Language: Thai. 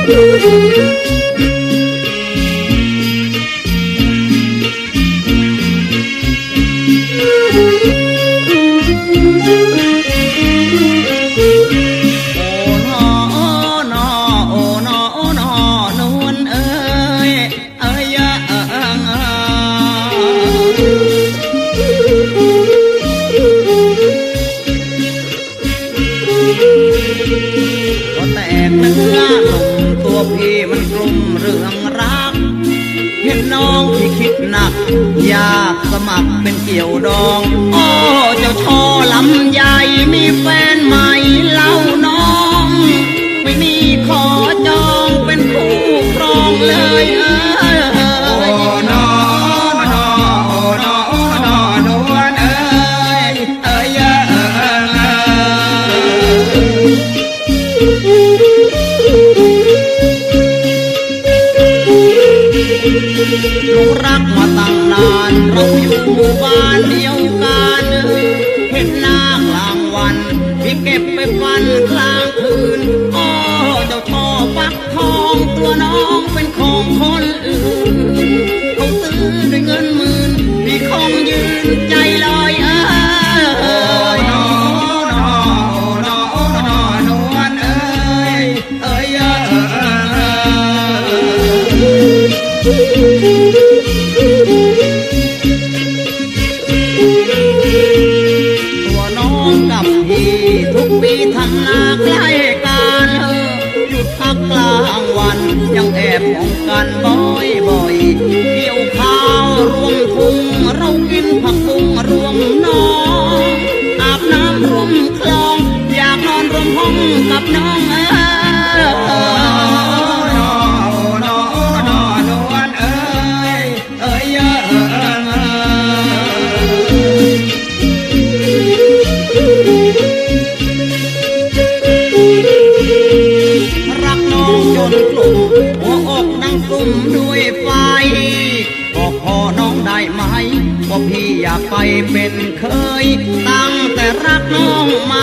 พี่มันกลุ่มเรื่องรักเห็นน้องที่คิดหนักอยากสมัครเป็นเกี่ยวดองโอ้เจ้าช่อลำใหญ่มีแฟนใหม่เล่าน้องไม่มีขอจองเป็นคู่ครองเลยรู้รักมาตั้งนานเราอยู่หมู่บ้านเดียวกันเห็นหน้ากลางวันพี่เก็บไปฟันกลางคืนโอ้เจ้าช่อฟักทองตัวน้องเป็นของคนอื่นเขาซื้อด้วยเงินหมื่นพี่คงยืนใจลอยตัวน้องกับพี่ทุกปีทำนาใกล้กันหยุดพักกลางวันยังแอบมองกันบ่อยเกี่ยวข้าวรวมทุ่งเรากินผักบุ้งรวมน้องอาบน้ำรวมคลองอยากนอนรวมห้องกับน้องรักน้องจนกลุ่มหัวอกนั่งกลุ่มด้วยไฟบอกพ่อน้องได้ไหมว่าพี่อยากไปเป็นเคยตั้งแต่รักน้องมา